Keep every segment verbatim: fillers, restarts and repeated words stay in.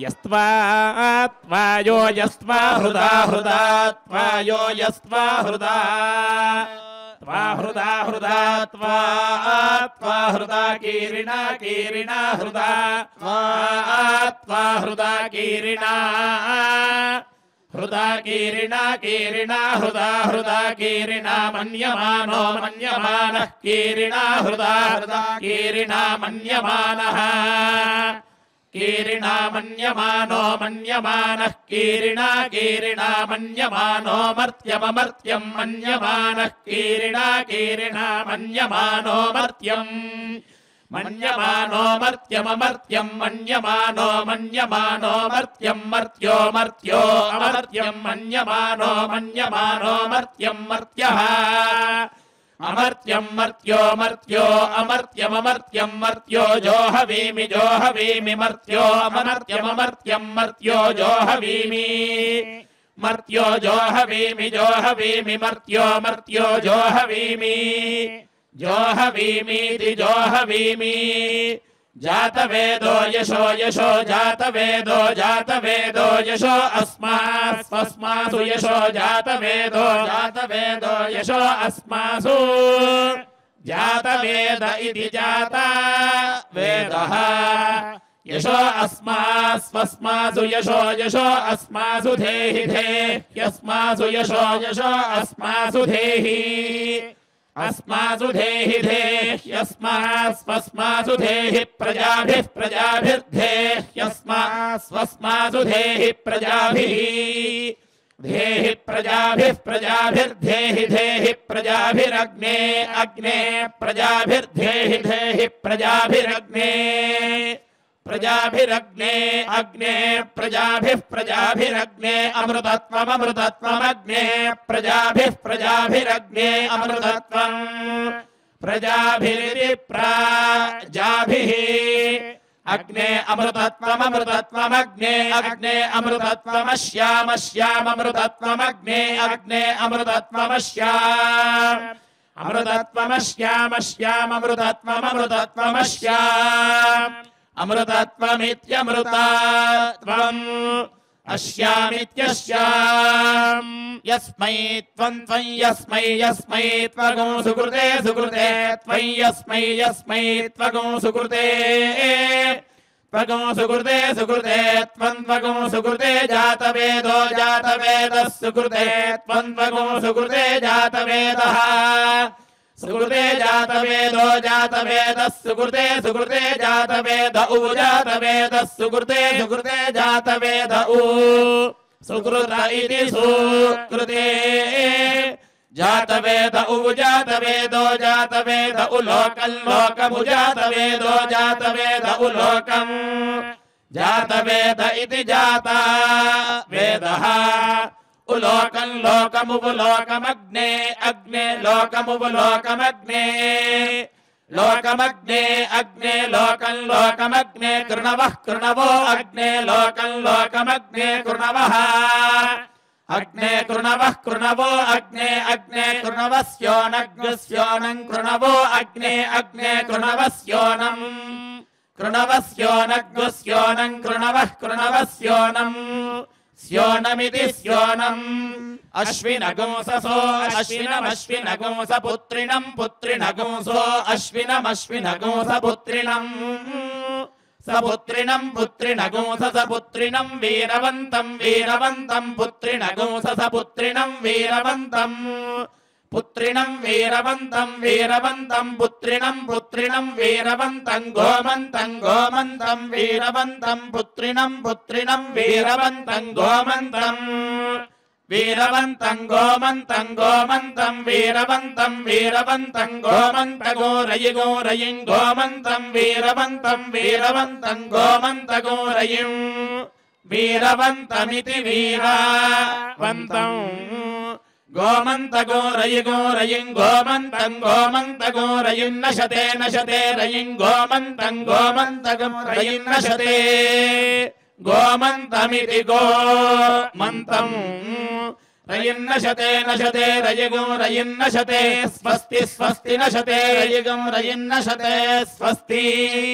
यस्त्वा त्वायो यस्त्वा हृदा हृदा त्वायो यस्त्वा हृदा त्वा हृदा हृदा त्वा त्वा हृदा कीरिणा कीरिणा हृदा त्वा त्वा हृदा कीरिणा हृदा कीरिणा कीरिणा हृदा हृदा कीरिणा मन्यमानो मन्यमानः कीरिणा हृदा हृदा कीरिणा मन्यमानः कीरिणा मन्यमानो मन्यमानः कीरिणा कीरिणा मन्यमानो मर्त्यममर्त्यं मन्यमानः कीरिणा कीरिणा मन्यमानो मर्त्यं मन्यमानो मर्त्यममर्त्यं मन्यमानो मन्यमानो मर्त्यं मर्त्यो मर्त्यो अमर्त्यं मन्यमानो मन्यमानो मर्त्यं मर्त्यः अमर्त्यं मर्त्यो मर्त्यो अमर्त्यममर्त्यं मर्त्यो जोहवीमि जोहवीमि मर्त्यो अमर्त्यममर्त्यं मर्त्यो जोहवीमि मर्त्यो जोहवीमि जोहवीमि मर्त्यो मर्त्यो जोहवीमि जोहवीमीति जोहवीमि जातवेदो यशो यशो जातवेदो जातवेदो यशो अस्मास्मस्मासु यशो जातवेदो जातवेदो यशो अस्मासु जातवेद इति जाता वेदः यशो अस्मास्मस्मासु यशो यशो अस्मासु धेहि धेह्यस्मासु यशो यशो अस्मासु धेहि अस्मासु धेहि धेह्यस्मास्मस्मासु धेहि प्रजाभिः प्रजाभिर्धेह्यस्मास्मस्मासु धेहि प्रजाभिः धेहि प्रजाभिः प्रजाभिर्धेहि धेहि प्रजाभिरग्ने अग्ने प्रजाभिर्धेहि धेहि प्रजाभिरग्ने प्रजाभिरग्ने अग्ने प्रजाभिः प्रजाभिरग्ने अमृतत्वममृतत्वमग्ने प्रजाभिः प्रजाभिरग्ने अमृतत्वम् प्रजाभिरिति प्राजाभिः अग्ने अमृतत्वममृतत्वमग्ने अग्ने अमृतत्वमश्यामश्याममृतत्वमग्ने अग्ने अमृतत्वमश्याम अमृतत्वमश्यामश्याममृतत्वममृतत्वमश्याम अमृतत्वमित्यमृतत्वम् अस्यामित्यस्याम् यस्मै त्वं त्वं यस्मै यस्मै त्वगो सुकृते सुकृते त्वं यस्मै यस्मै त्वगो सुकृते त्वगो सुकृते सुकृते त्वं त्वगो सुकृते जातवेदो जातवेदः सुकृते त्वं त्वगो सुकृते जातवेदः सुकृते जातवेदो जातवेदः सुकृते सुकृते जातवेद उ जातवेदः सुकृते सुकृते जातवेद उ सुकृत इति सुकृते जातवेद उ जातवेदो जातवेद उ लोकं लोकमु जातवेदो जातवेद उ लोकं जातवेद इति जाता वेदः उलोकं लोकमुपलोकमग्ने अग्ने लोकमुपलोकमग्ने लोकमग्ने अग्ने लोकं लोकमग्ने कृणवः कृणवो अग्ने लोकं लोकमग्ने कृणवः अग्ने कृणवः कृणवो अग्ने अग्ने कृणवस्योनग्स्योनं कृणवो अग्ने अग्ने कृणवस्योनं कृणवस्योनग्स्योनं कृणवः कृणवस्योनं स्योनमिति स्योनम् अश्विनगुंससो अश्विनमश्विनगुंस पुत्रिणं पुत्रिणगुंसो अश्विनमश्विनगुंस पुत्रिणं सपुत्रिणं पुत्रिणगुंस सपुत्रिणं वीरवन्तं वीरवन्तं पुत्रिणगुंस सपुत्रिणं वीरवन्तं पुत्रिणं वीरवन्तं वीरवन्तं पुत्रिणं पुत्रिणं वीरवन्तं गोमन्तं गोमन्तं वीरवन्तं पुत्रिणं पुत्रिणं वीरवन्तं गोमन्तं वीरवन्तं गोमन्तं गोमन्तं वीरवन्तं वीरवन्तं गोमन्तगो रयिगो रयिं गोमन्तं वीरवन्तं वीरवन्तं गोमन्तगो रयिं वीरवन्तमिति वीरवन्तं गोमन्तगो रयिगो रयिं गोमन्तं गोमन्तगो रयिं नशते नशते रयिं गोमन्तं गोमन्तगो रयिं नशते गोमन्तमिति गोमन्तं रयिं नशते नशते रयिगो रयिं नशते स्वस्ति स्वस्ति नशते रयिगो रयिं नशते स्वस्ति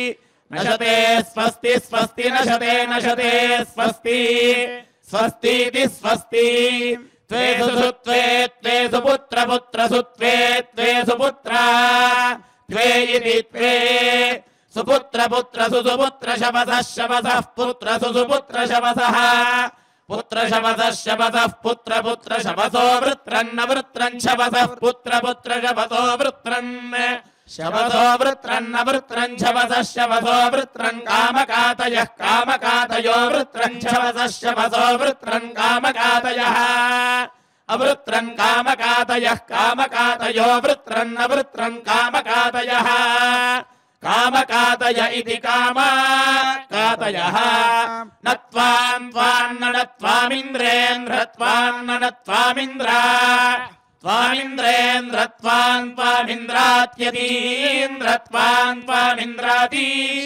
नशते स्वस्ति स्वस्ति नशते नशते स्वस्ति स्वस्तीति स्वस्ति त्वे सुत्वे त्वे सुपुत्र पुत्र सुत्वे त्वे सुपुत्रा त्वे इति त्वे सुपुत्र पुत्र सुसुपुत्र शवसः शवसः पुत्र सुसुपुत्र शवसः पुत्र शवसः शवसः पुत्र पुत्र शवसो वृत्रन्न वृत्रं शवसः पुत्र पुत्र शवसो वृत्रन् शवसो वृत्रन्न वृत्रं शवसः शवसो वृत्रं कामकातयः कामकातयो वृत्रं शवसः शवसो वृत्रं कामकातयः अवृत्रं कामकातयः कामकातयो वृत्रन्न वृत्रं कामकातयः कामकातय इति कामकातयः नत्वां त्वान्न नत्वामिन्द्रेन्द्र त्वान्न नत्वामिन्द्रा त्वामिन्द्रेन्द्र त्वां त्वामिन्द्रात्यतीन्द्र त्वां त्वामिन्द्राति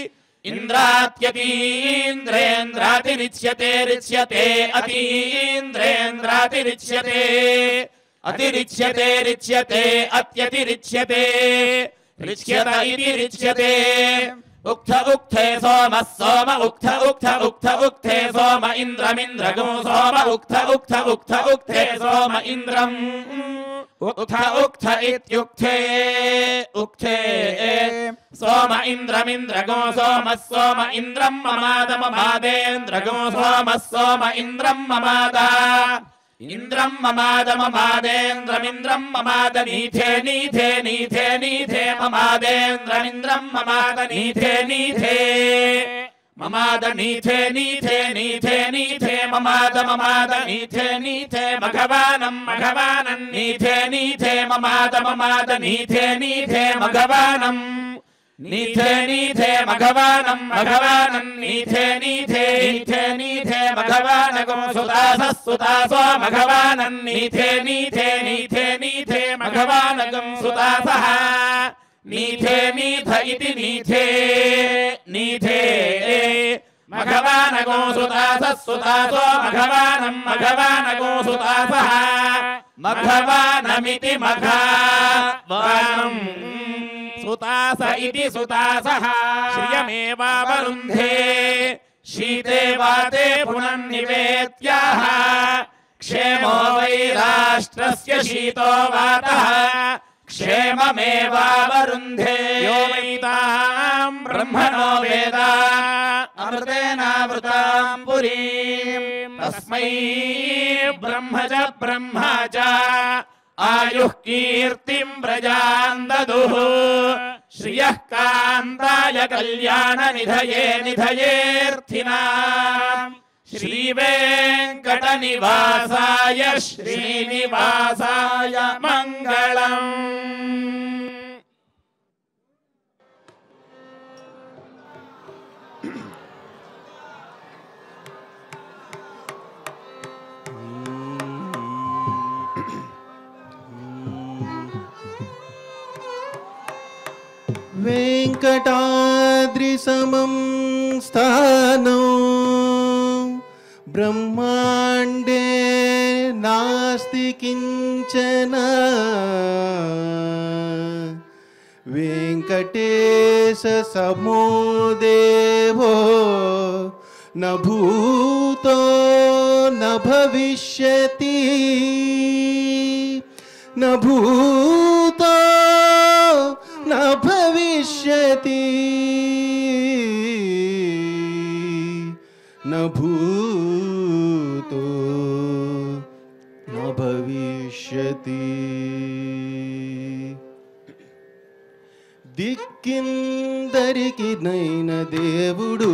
इन्द्रात्यतीन्द्रेन्द्रातिरिच्यते रिच्यते अतीन्द्रेन्द्रातिरिच्यते अतिरिच्यते रिच्यते अत्यतिरिच्यते रिच्यत इति रिच्यते उक्थ उक्थे सोमः सोम उक्थ उक्थ उक्थ उक्थे सोम इन्द्रमिन्द्रगो सोम उक्थ उक्थ उक्थ उक्थे सोम इन्द्रम् उक्थ उक्थ इत्युक्थे उक्थे सोम इन्द्रमिन्द्रगो सोमः सोम इन्द्रम् ममाद ममादेन्द्रगो सोमः सोम इन्द्रम् ममाद इन्द्रम् ममाद ममादेन्द्रमिन्द्रम् ममाद नीथे नीथे नीथे नीथे ममादेन्द्रमिन्द्रम् ममाद नीथे नीथे ममाद नीथे नीथे नीथे नीथे ममाद ममाद नीथे नीथे मघवानम् मघवानम् नीथे नीथे ममाद ममाद नीथे नीथे मघवानम् नीथे नीथे मघवानम् मघवानम् नीथे नीथे नीथे नीथे मघवानगो सुतासः सुतासो मघवानम् नीथे नीथे नीथे नीथे मघवानगम् सुतासः नीथे नीथ इति नीथे नीथे मघवानगो सुतासः सुतासो मघवानम् मघवानगो सुतासः मघवानमिति मघवानम् सुतास इति सुतासः श्रियमेवावरुन्धे शीते वाते पुनर्निवेत्याः क्षेमो वै राष्ट्रस्य शीतो वातः क्षेममेवावरुन्धे यो वैतां ब्रह्मणो वेद अमृतेनावृतां पुरीं तस्मै ब्रह्म च ब्रह्म च आयुः कीर्तिं प्रजान् ददुः श्रियः कान्ताय कल्याणनिधये निधयेऽर्थिनाम् श्रीवेङ्कटनिवासाय श्रीनिवासाय मङ्गलम्। वेंकटाद्रिसमं स्थानं ब्रह्माण्डे नास्ति किञ्चन वेंकटेश समो देवो न भूतो न भविष्यति न भूतो न भविष्यति न भूतो न भविष्यति దిక్కిందరికి నైన దేవుడు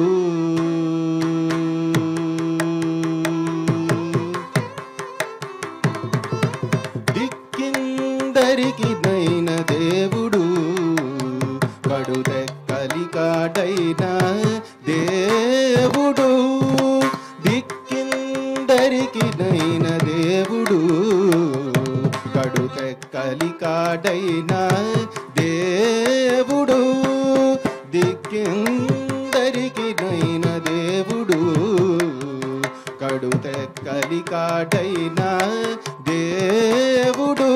దిక్కిందరికి నైన దేవుడు కడుదెక్కలికాడైన దేవుడు దిక్కిందరికి నైన దేవుడు కడుదెక్కలికాడైన దేవుడు దిక్కిందరికి నైన దేవుడు కడుదెక్కలికాడైన దేవుడు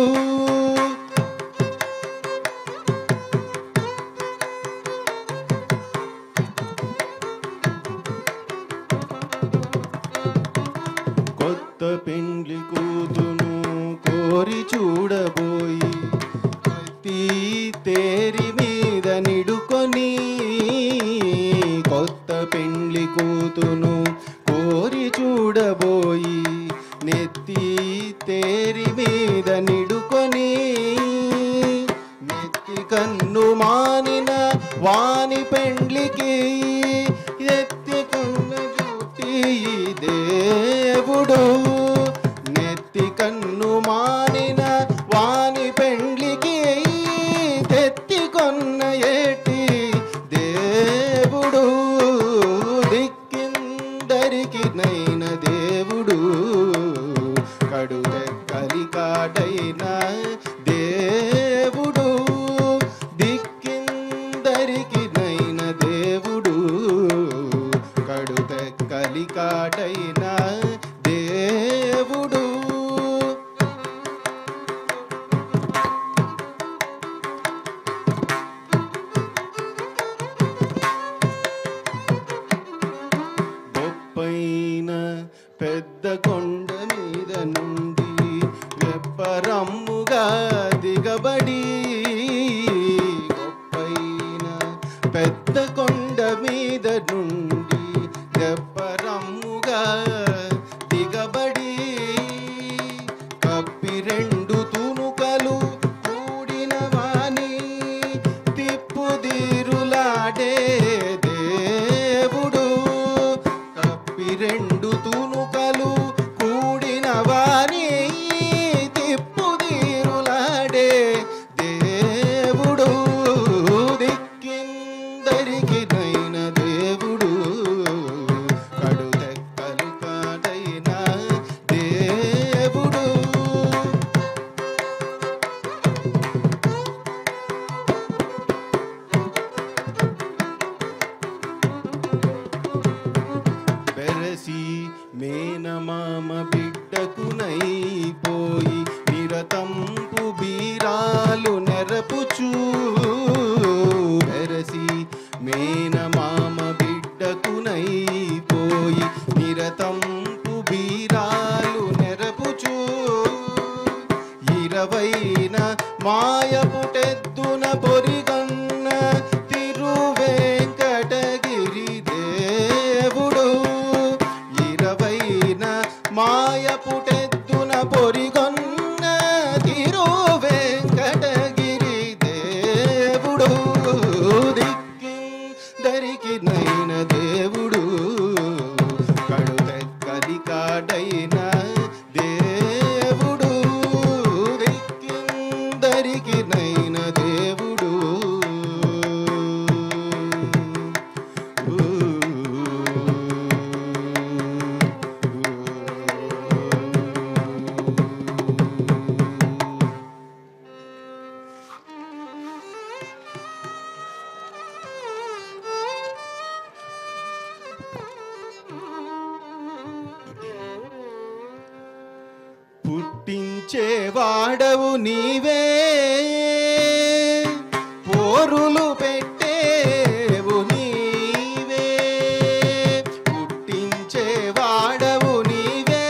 తేరి మీద నిడుకొని కొత్త పెండ్లి కూతును కోరి చూడబోయి నెత్తి తేరి మీద నిడుకొని నెత్తి కన్ను మానిన వాని పెండ్లికి ఎత్తికున్న జుట్టి దేవుడు నెత్తి కన్ను మానిన వాని పెండ్లికి తెత్తికొన్న ఏటి దేవుడు దిక్కిందరికి నైన దేవుడు కడుగ కలికాడైన దేవుడు దిక్కిందరికి నైన దేవుడు కడుగ కలికాడైన దేవుడు గొప్పైన పెద్ద కొండ మీద నుండి వెప్పరమ్ముగా దిగబడి గొప్పైన పెద్ద కొండ మీద నుండి వెప్పరమ్ముగా దిగబడి కప్పి రెండు తునుకలు కూడిన వాని తిప్పుదీరులాడే దేవుడు కప్పి రెండు తునుకలు కూడిన వాని తిప్పుదీరులాడే దేవుడు దిక్కిందరికి నైన దేవుడు కడుదెక్కలు కాడైన దేవుడు బెరసి మేనమామ బిడ్డకునైపోయి నిరతంపు బీరాలు నెరపుచూ బెరసి మేనమామ బిడ్డకునైపోయి నిరతంపు బీరాలు నెరపుచూ ఇరవైన మాయపుటెద్దున పొరిగొన్న తిరువేంకటగిరి దేవుడు ఇరవైన మాయపుటెద్దున పొరిగొన్న తిరువేంకటగిరి దేవుడు దిక్కిందరికి నైన దేవుడు కడుదెక్కలి కాడైన దేవుడు దిక్కిందరికి నైన దేవుడు పుట్టించేవాడవు నీవే పోరులు పెట్టేవు నీవే పుట్టించేవాడవు నీవే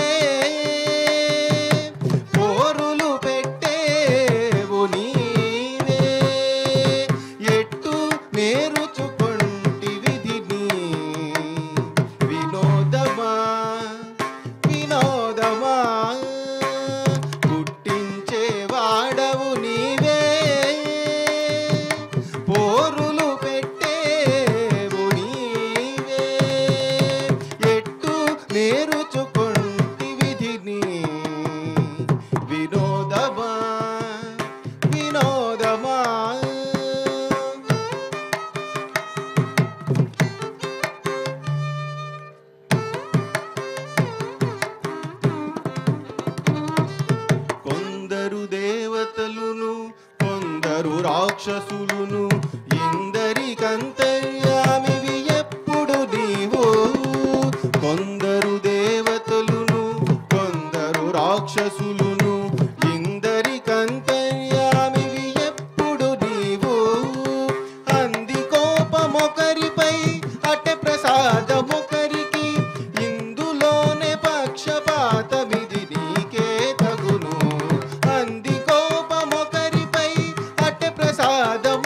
పోరులు పెట్టేవు నీవే ఎట్టు నేరుచుకొంటి విధిని వినోదమా వినోదమా పుట్టించేవాడవు నీవే పోరులు పెట్టేవు నీవే ఎట్టు నేరుచుకొంటి విధిని వినోదమా వినోదమా కొందరు దేవతలును కొందరు రాక్షసులును ఇందరికంతర్యామివి ఎప్పుడు నీవు కొందరు దేవతలును కొందరు రాక్షసులును ఇందరికంతర్యామివి ఎప్పుడు నీవు అంది కోపమొకరిపై అటె ప్రసాదమొకరికి ఇందులోనే పక్షపాతమిది నీకే తగును అంది కోపమొకరిపై అటె ప్రసాదము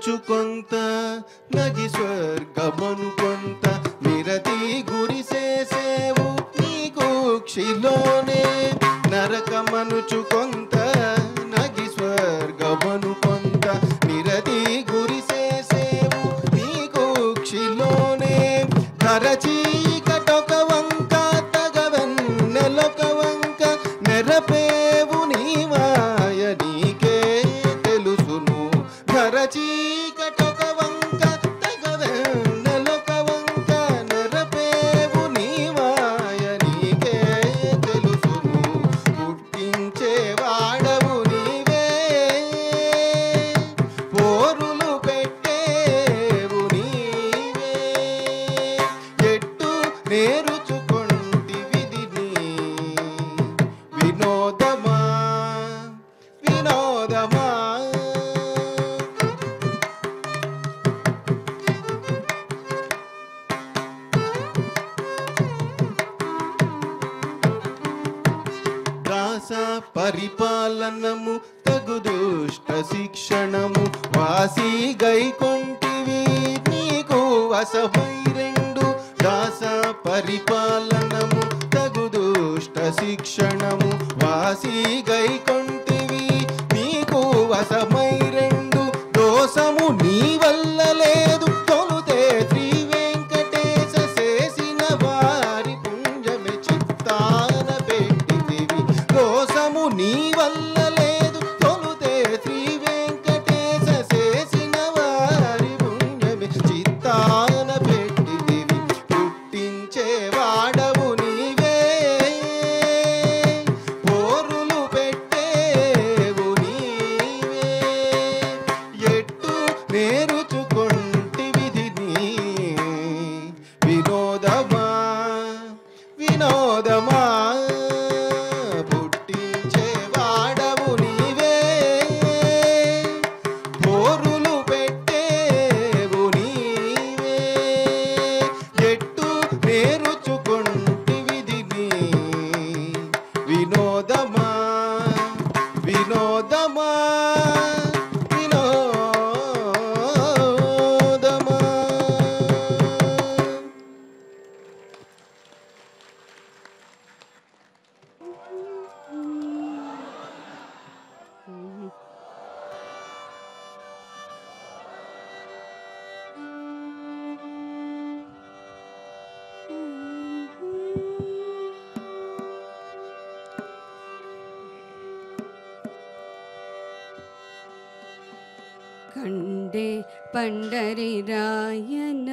మనుచు కొంత నగి స్వర్గమను కొంత నిరతి గురి చేసేవు నీకు క్షిలోనే నరకమనుచు కొంత నగి స్వర్గమను కొంత నిరతి గురి చేసేవు నీకు క్షిలోనే కరచీకటొక వంక తగవెన్నెలొక వంక నెరపేవు నీ మాయ నీకే తెలుసును కరచీకటొక వంక తగవెన్నెలొక వంక నెరపేవు నీ మాయ నీకే తెలుసును పుట్టించే వాడవు నీవే పోరులు పెట్టేవు నీవే ఎట్టు నేరుచుకొంటి విధిని వినోదమా వినోదమా దాస పరిపాలనము తగు దుష్ట శిక్షణము వాసి గైకొంటివి నీకు వసమై రెండు దాస పరిపాలనము తగు దుష్ట శిక్షణము వాసి గైకొంటివి నీకు వసమై రెండు దోషము నీ వల్ల లేదు తొలుతే శ్రీ వెంకటేశ చేసిన వారి పుణ్యమే చిత్తాన పెట్టితివి దోషము నీ వల్ల లేదు తొలుతే శ్రీ వెంకటేశ చేసిన వారి పుణ్యమే చిత్తాన పెట్టితివి పుట్టించే వాడవు నీవే పోరులు పెట్టేవు నీవే ఎట్టు నేరుచుకొంటి విధిని వినోదమా వినోదమా పుట్టించే వాడవు నీవే పోరులు పెట్టేవు నీవే ఎట్టు నేరుచుకొంటి విధిని వినోదమా వినోదమా వినోదమా కండే పండరి రాయన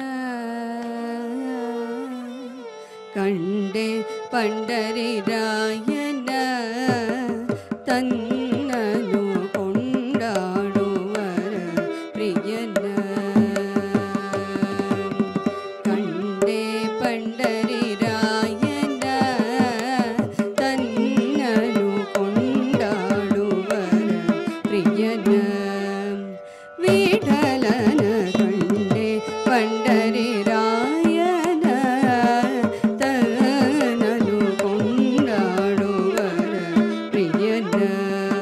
కండే పండరి రాయన తన్నను కొండాడువర ప్రియన కండే పండరి రాయన తన్నను కొండాడువర ప్రియన విఠలన కండే పండరి రాయన తనను కొండాడువర ప్రియన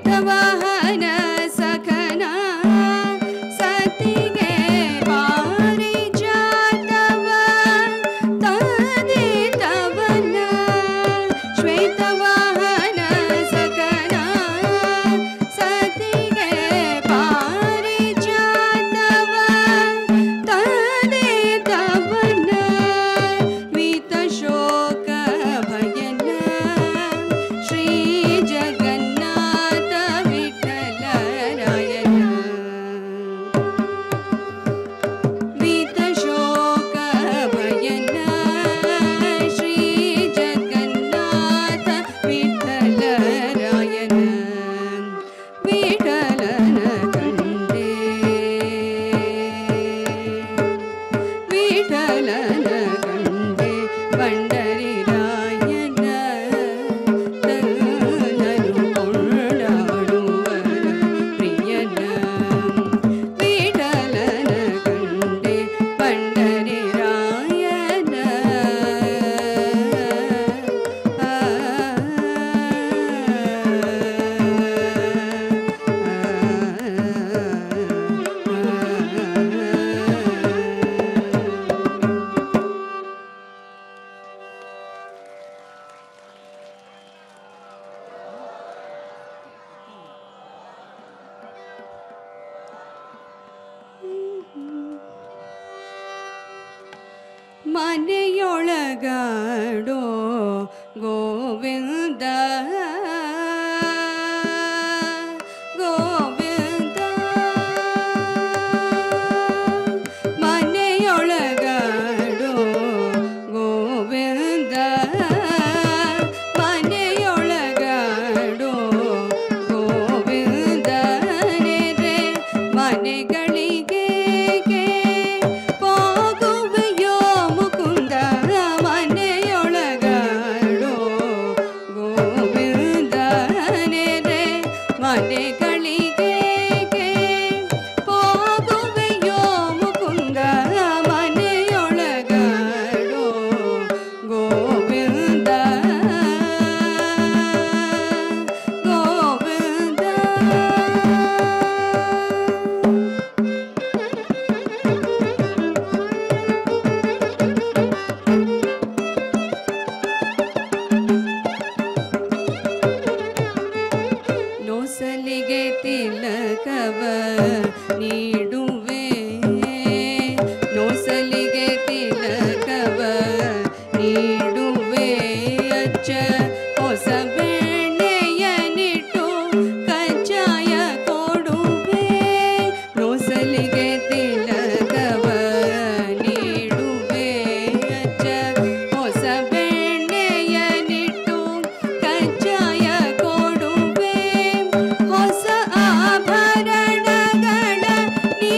ಶ್ವೇತವಾಹನ ಸಖನ ಸತಿಗೆ ಪಾರಿಜಾತವ ತಂದಿತವನ ಶ್ವೇತವಾಹನ ಸಖನ ಸತಿಗೆ ಪಾರಿಜಾತವ ತಂದಿತವನ ವೀತ ಶೋಕ ಭಯನ ಶ್ರೀ ಜಗನ್ನಾಥ ವಿಠಲ ರಾಯನ ವೀತ ಶೋಕ ಭಯನ ಶ್ರೀ ಜಗನ್ನಾಥ ವಿಠಲ ರಾಯನ ವಿಠಲನ ಕಂಡೆ ವಿಠಲನ ಕಂಡೆ ಬಂಡರಿ ರಾಯನ ತನ್ನನು ಕೊಂಡಾಡುವರ ಪ್ರಿಯನ ವಿಠಲನ ಕಂಡೆ ಬಂಡರಿ ರಾಯನ ಮನೆಯೊಳಗಾಡೋ ಗೋವಿಂದ ಗೋವಿಂದ ಮನೆಯೊಳಗಾಡೋ ಗೋವಿಂದ ಮನೆಯೊಳಗಾಡೋ ಗೋವಿಂದ ರೇ ಮನೆಗಳಿಗೆ ಹೋಗುವೆಯೋ ಮುಕುಂದ ಮನೆಯೊಳಗಾಡೋ ಗೋವಿಂದ ರೇ ಮನೆಗಳಿಗೆ ಹೋಗುವೆಯೋ ಮುಕುಂದ ಮನೆಯೊಳಗಾಡೋ ಗೋವಿಂದ ಗೋವಿಂದ ನೋಸಲಿಗೆ ತಿಲಕವ ನೀಡುವೆ ನೋಸಲಿಗೆ ತಿಲಕವ ನೀಡುವೆ ಅಚ್ಚ ಹೊಸ ಬೆಣ್ಣೆಯನಿಟ್ಟು ಕಜ್ಜಾಯ ಕೊಡುವೆ ನೋಸಲಿಗೆ ತಿಲಕವ ನೀಡುವೆ ಅಚ್ಚ ಹೊಸ ಬೆಣ್ಣೆಯನಿಟ್ಟು ಕಜ್ಜಾಯ ಕೊಡುವೆ ಹೊಸ ಆಭರಣಗಳ ನೀ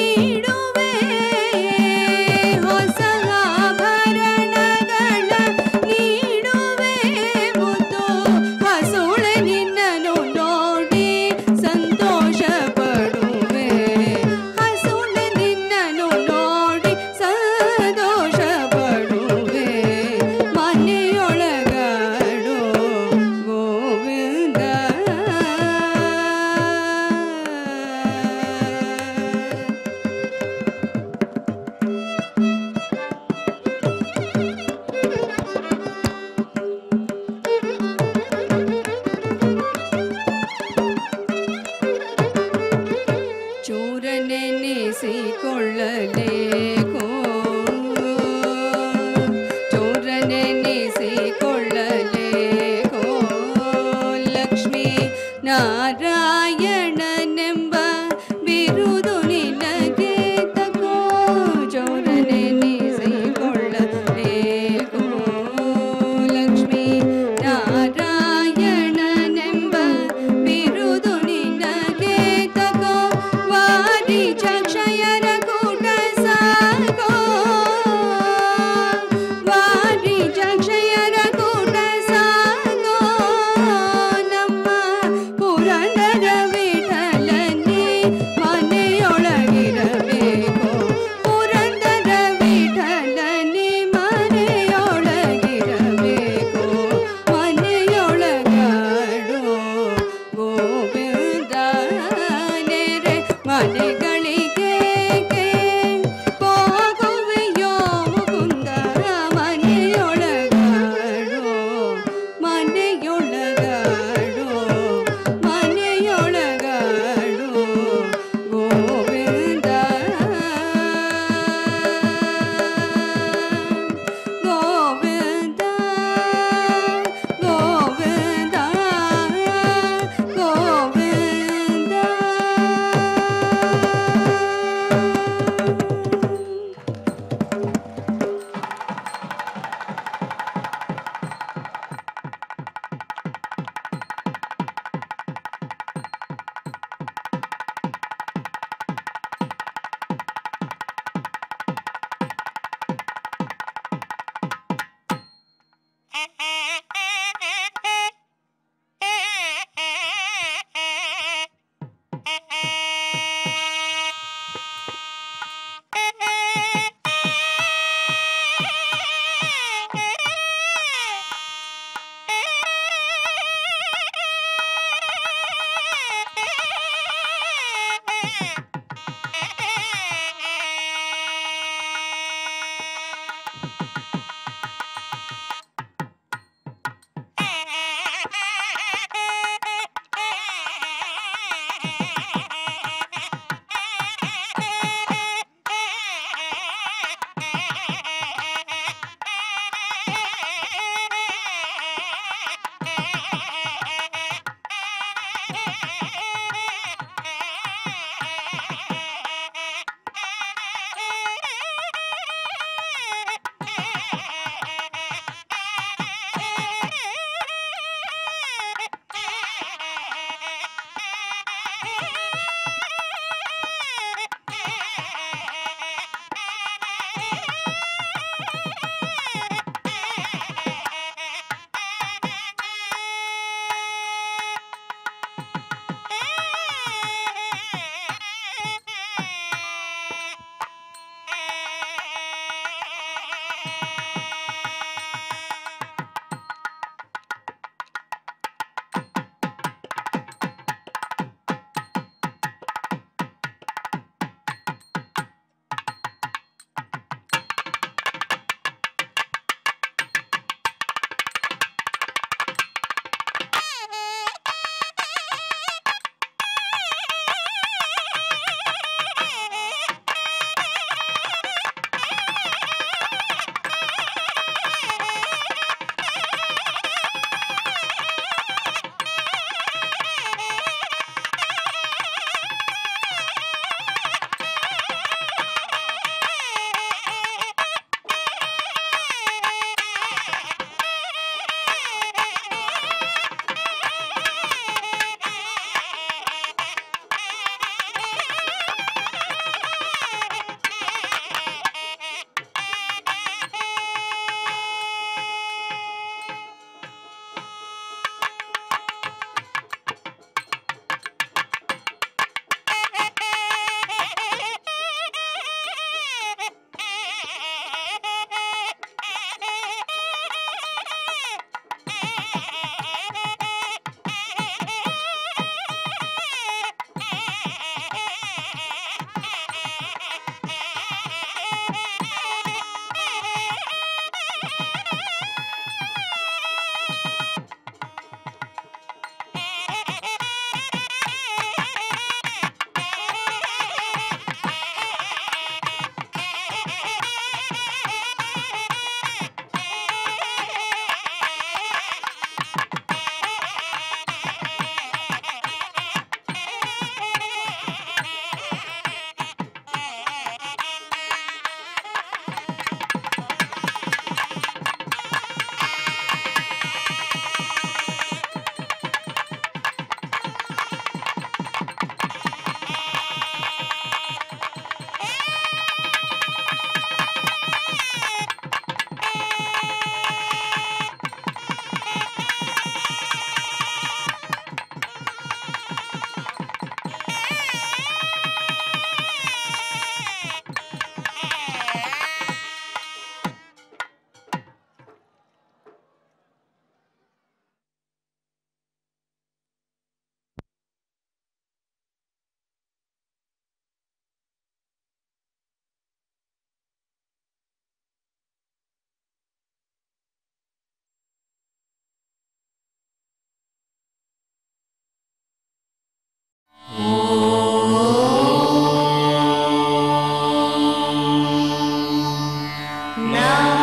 న్యాయ